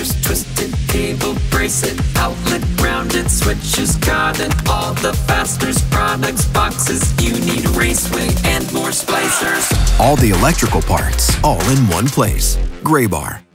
wires, twisted cable, bracelet, outlet, grounded, switches, card, and all the fasteners, products, boxes. You need a raceway and more splicers. All the electrical parts, all in one place. Graybar.